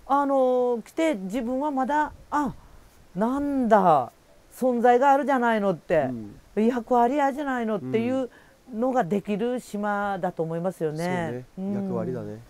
来て自分はまだなんだ存在があるじゃないのって、役割あるじゃないのっていうのができる島だと思いますよね。 そうね、役割だね。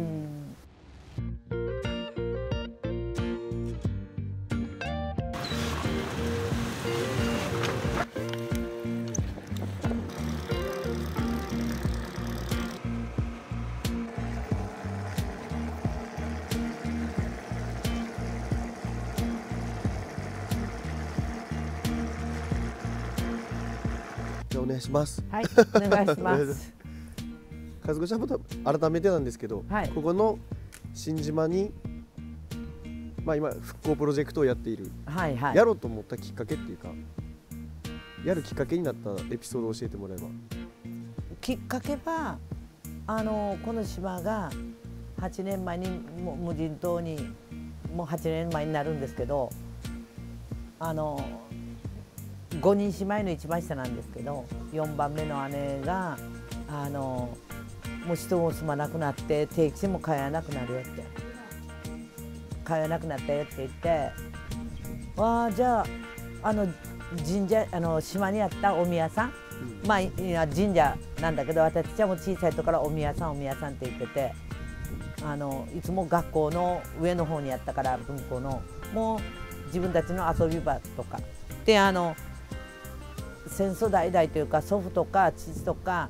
お願いします。 はい、お願いします。 和子ちゃんも改めてなんですけど、はい、ここの新島に、今復興プロジェクトをやっている、はいはい、やろうと思ったきっかけっていうか、やるきっかけになったエピソードを教えてもらえば。 きっかけはこの島が8年前に無人島にもう8年前になるんですけど、5人姉妹の一番下なんですけど、4番目の姉がもう人も住まなくなって定期船も通えなくなるよって、通えなくなったよって言って、じゃあ神社島にあったお宮さん、神社なんだけど、私たちはもう小さい時からお宮さんお宮さんって言ってて、いつも学校の上の方にあったから、文校のもう自分たちの遊び場とかで、戦争代々というか祖父とか父とか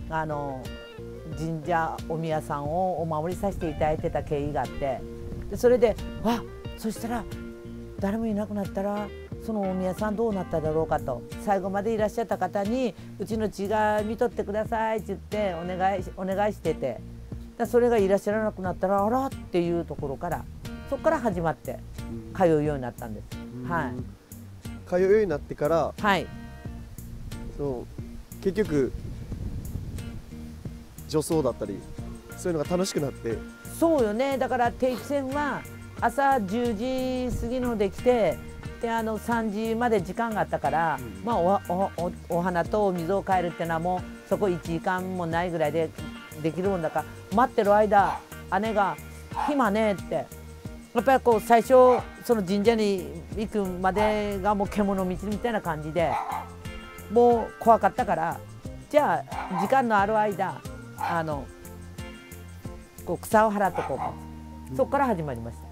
神社お宮さんをお守りさせていただいてた経緯があって、でそれでそしたら誰もいなくなったらそのお宮さんどうなっただろうかと、最後までいらっしゃった方にうちの血が見とってくださいって言ってお願いしてて、それがいらっしゃらなくなったらあらっていうところから、そこから始まって通うようになったんです。はい、 通うようになってから、 はい、 結局女装だったりそういうのが楽しくなって。 そうよね。だから定期船は朝10時過ぎので来て、で3時まで時間があったから、お花とお水を変えるっていうのはもうそこ1時間もないぐらいでできるもんだから、待ってる間姉が「暇ね」って、やっぱりこう最初その神社に行くまでがもう獣道みたいな感じで、もう怖かったから、じゃあ時間のある間こう草を払っとこうか、そこから始まりました。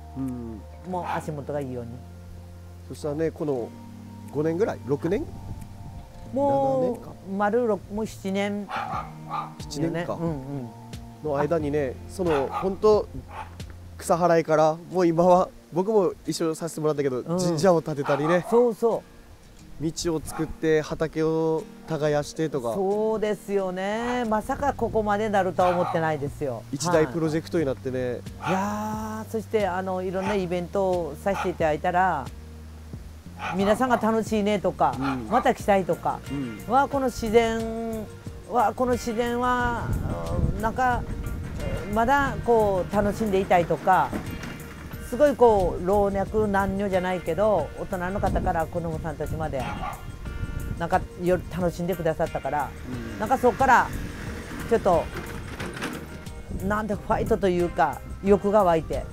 もう足元がいいように。 そしたらね、この5年ぐらい6年もう丸もう7年 7年かの間にね、その本当草払いからもう今は僕も一緒させてもらったけど、神社を建てたりね、 そうそう道を作って畑を耕してとか。 そうですよね。まさかここまでなるとは思ってないですよ。 一大プロジェクトになってね。 いやそしていろんなイベントをさせていただいたら、皆さんが楽しいねとか、また来たいとか、この自然はなんかまだこう楽しんでいたいとか、すごいこう老若男女じゃないけど大人の方から子どもさんたちまでなんか楽しんでくださったから、なんかそこからちょっとなんでファイトというか欲が湧いて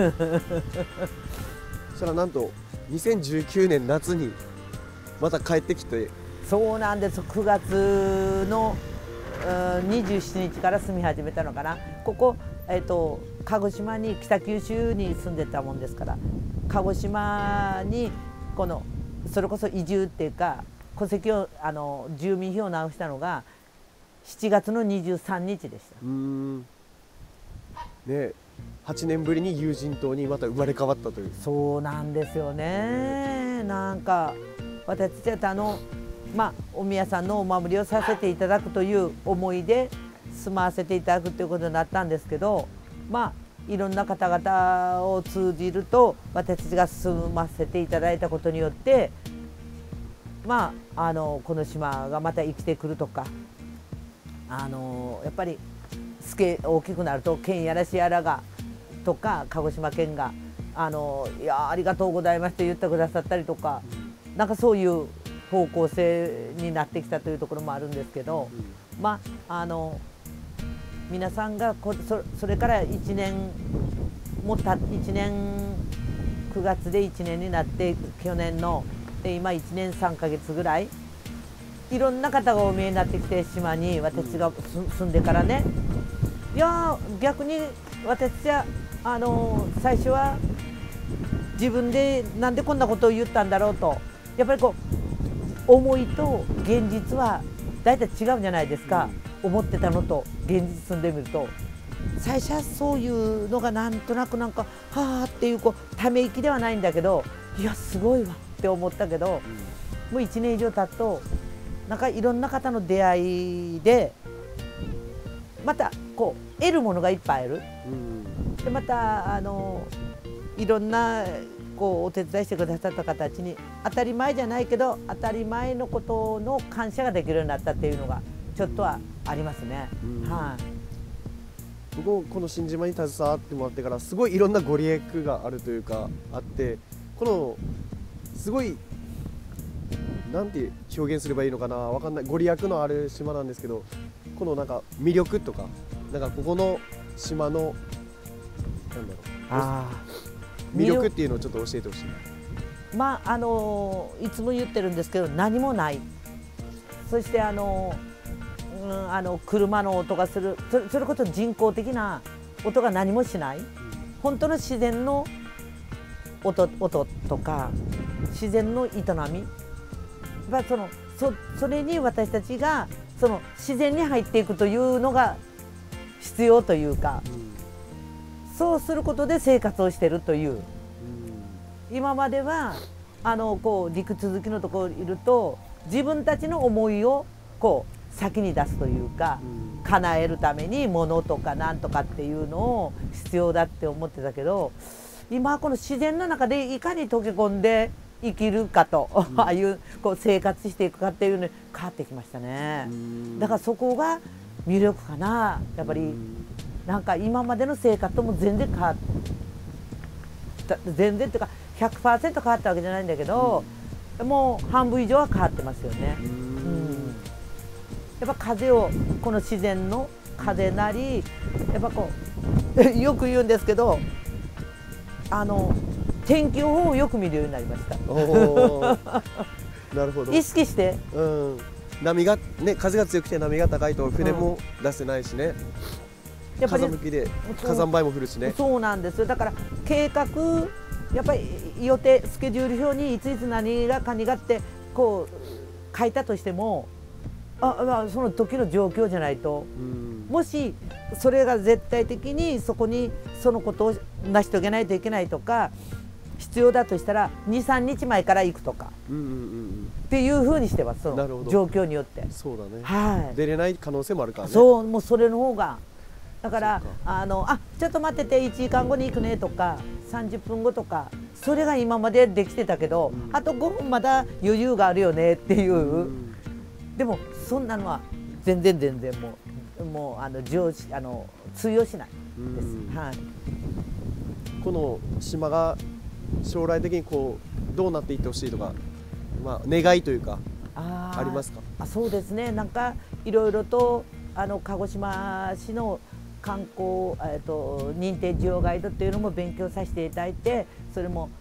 そしたらなんと2019年夏にまた帰ってきて。 そうなんです。9月の27日から住み始めたのかな。ここ鹿児島に北九州に住んでたもんですから、鹿児島にそれこそ移住っていうか戸籍を住民票を直したのが7月の23日でした。 ね、8年ぶりに有人島にまた生まれ変わったという。 そうなんですよね。なんか私たちお宮さんのお守りをさせていただくという思いで住まわせていただくということになったんですけど、いろんな方々を通じると私たちが住ませていただいたことによって、この島がまた生きてくるとか、やっぱり大きくなると県やら市やらがとか鹿児島県がいやありがとうございますと言ってくださったりとか、なんかそういう方向性になってきたというところもあるんですけど、皆さんがそれから1年もう1年9月で1年になって去年ので今1年3ヶ月ぐらいいろんな方がお見えになってきて島に私が住んでからね、いや逆に私は最初は自分でなんでこんなことを言ったんだろうとやっぱりこう思いと現実は大体違うじゃないですか、思ってたのと現実住んでみると最初はそういうのがなんとなくなんかはあっていうため息ではないんだけどいやすごいわって思ったけど、もう1年以上経つとなんかいろんな方の出会いでまたこう得るものがいっぱいある、でまたいろんなこうお手伝いしてくださった方たちに当たり前じゃないけど当たり前のことの感謝ができるようになったっていうのがちょっとはありますね。はい、 僕この新島に携わってもらってからすごいいろんなご利益があるというかあって、このすごいなんて表現すればいいのかなわかんないご利益のある島なんですけど、このなんか魅力とかなんかここの島のなんだろう魅力っていうのをちょっと教えてほしい。 まあいつも言ってるんですけど何もない、そして車の音がする、それこそ人工的な音が何もしない、本当の自然の音とか自然の営み、それに私たちがその自然に入っていくというのが必要というか、そうすることで生活をしているという、今まではこう陸続きのところにいると自分たちの思いをこう先に出すというか、叶えるために物とか何とかっていうのを必要だって思ってたけど、今はこの自然の中でいかに溶け込んで生きるかと、ああいうこう生活していくかっていうのに変わってきましたね。だからそこが魅力かな。やっぱりなんか今までの生活とも全然変わった、全然っていうか 100% 変わったわけじゃないんだけど、もう半分以上は変わってますよね。やっぱ風をこの自然の風なり、やっぱこうよく言うんですけど天気予報をよく見るようになりました。 なるほど。 意識して、 波がね、風が強くて波が高いと船も出せないしね、やっぱり風向きで火山灰も降るしね。そうなんですよ。 だから計画やっぱり予定スケジュール表にいついつ何がかにがってこう書いたとしてもその時の状況じゃないと、もしそれが絶対的にそこにそのことを成し遂げないといけないとか必要だとしたら 2,3 日前から行くとかっていうふうにしてます。その状況によって。 そうだね、 はい、 出れない可能性もあるからね。 そう、もうそれの方がだからちょっと待ってて1時間後に行くねとか30分後とか、それが今までできてたけど、あと5分まだ余裕があるよねっていう、でもそんなのは全然もう通用しないです。はい、 この島が将来的にこうどうなっていってほしいとか、願いというかありますか？ そうですね、なんかいろいろと鹿児島市の観光認定需要ガイドっていうのも勉強させていただいて、それも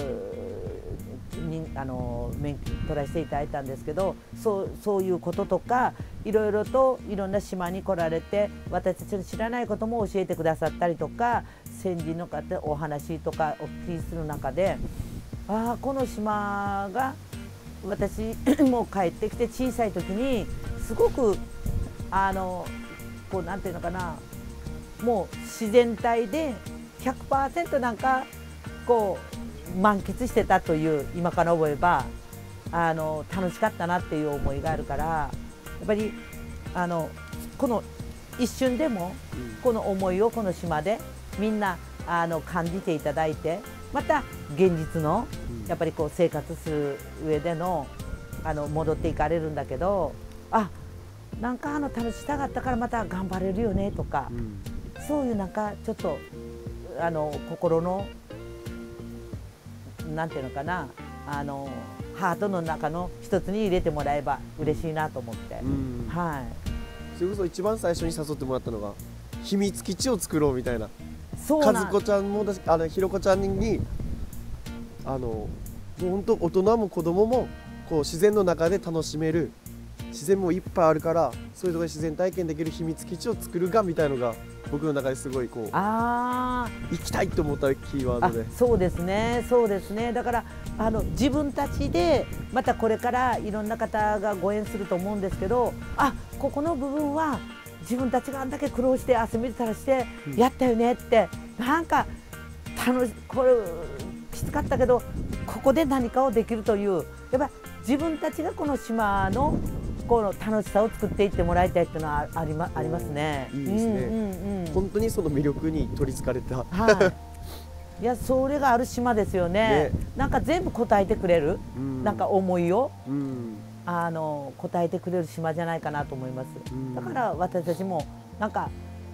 免許取らせていただいたんですけど、そういうこととかいろいろといろんな島に来られて私たちの知らないことも教えてくださったりとか、先人の方お話とかお聞きする中で、この島が私も帰ってきて小さい時にすごくこうなんていうのかな、もう自然体で 100% なんかこう満喫してたという、今から覚えば楽しかったなっていう思いがあるから、やっぱりこの一瞬でもこの思いをこの島でみんな感じていただいて、また現実のやっぱりこう生活する上での戻っていかれるんだけど、なんか楽しさがあったからまた頑張れるよねとか、そういうなんかちょっと心のなんていうのかな、ハートの中の一つに入れてもらえば嬉しいなと思って、はい。 それこそ一番最初に誘ってもらったのが秘密基地を作ろうみたいな和子ちゃんもひろこちゃんにもう本当大人も子供もこう自然の中で楽しめる、自然もいっぱいあるからそういうところで自然体験できる秘密基地を作るがみたいのが僕の中ですごいこう行きたいと思ったキーワードで。 そうですね、そうですね。だから自分たちでまたこれからいろんな方がご縁すると思うんですけど、ここの部分は自分たちがあんだけ苦労して汗水垂らしてやったよねって、なんかこれきつかったけどここで何かをできるという、やっぱ自分たちがこの島のこの楽しさを作っていってもらいたいっていうのはありますね。 いいですね。本当にその魅力に取りつかれた。 いや、それがある島ですよね。なんか全部答えてくれる、なんか思いを答えてくれる島じゃないかなと思います。だから私たちもなんか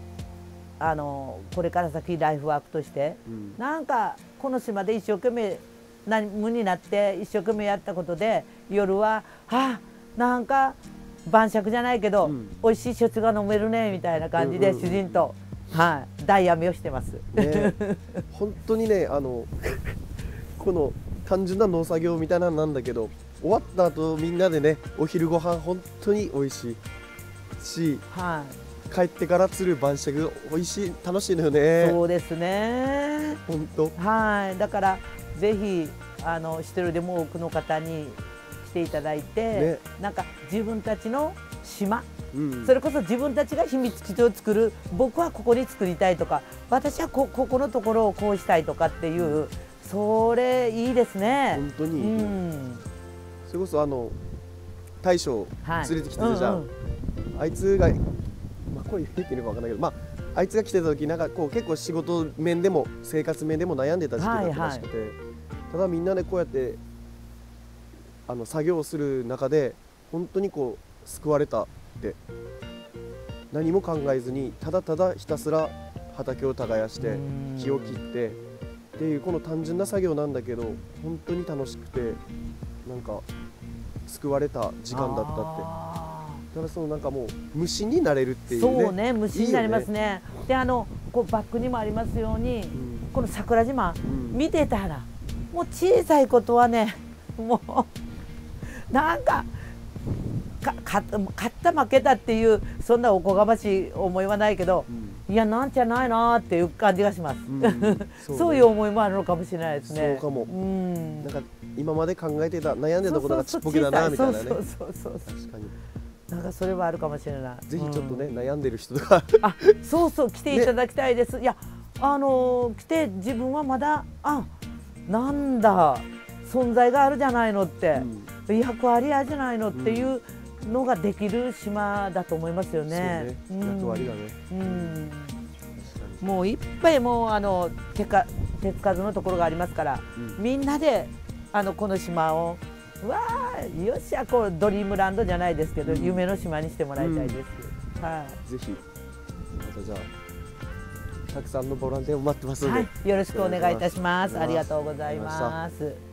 これから先ライフワークとして、なんかこの島で一生懸命無になって一生懸命やったことで、夜はなんか晩酌じゃないけど、美味しい焼酎が飲めるねみたいな感じで主人と大やめをしてます。 本当にねこの単純な農作業みたいなのなんだけど、終わった後みんなでねお昼ご飯本当に美味しいし、帰ってから釣る晩酌美味しい、楽しいのよね。 そうですね。 本当。 だからぜひ一人でも多くの方に来ていただいて、なんか自分たちの島、それこそ自分たちが秘密基地を作る、僕はここに作りたいとか、私はここのところをこうしたいとかっていう、それいいですね。 本当に、それこそ大将連れてきてたじゃん。あいつがこう言っていいのか分かんないけど、あいつが来てた時なんかこう結構仕事面でも生活面でも悩んでた時期だったらしくて、ただみんなでこうやって作業する中で本当にこう救われたって、何も考えずにただただひたすら畑を耕して木を切ってっていうこの単純な作業なんだけど本当に楽しくて、なんか救われた時間だったって。だからそのなんかもう虫になれるっていうね。 そうね、虫になりますね。でこうバックにもありますように、この桜島、見てたらもう小さいことはね、もうなんか勝った負けたっていうそんなおこがましい思いはないけど、いやなんじゃないなっていう感じがします。そういう思いもあるのかもしれないですね。 そうかも。なんか今まで考えてた悩んでたことがちっぽけだなみたいなね。確かに。 なんかそれはあるかもしれない。 ぜひちょっとね、悩んでる人とかそう来ていただきたいです。いや来て自分はまだなんだ存在があるじゃないのって、役割あるじゃないのっていうのができる島だと思いますよね。 役割だね。 もういっぱいもう手数のところがありますから、みんなでこの島をよっしゃこうドリームランドじゃないですけど、夢の島にしてもらいたいです。 ぜひまたじゃあたくさんのボランティアを待ってますので、 よろしくお願いいたします。ありがとうございます。